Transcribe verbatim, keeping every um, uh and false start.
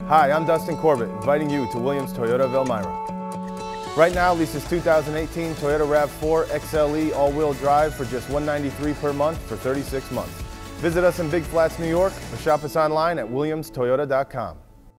Hi, I'm Dustin Corbett, inviting you to Williams Toyota of Elmira. Right now, lease this two thousand eighteen Toyota RAV four X L E all-wheel drive for just one hundred ninety-three dollars per month for thirty-six months. Visit us in Big Flats, New York, or shop us online at williams toyota dot com.